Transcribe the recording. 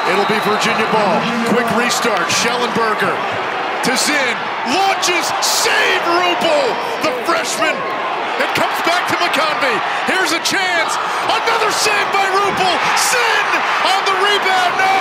It'll be Virginia ball. Quick restart. Schellenberger to Zinn. Launches. Save Rupel, the freshman. It comes back to McConvey. Here's a chance. Another save by Rupel. Zinn on the rebound. No!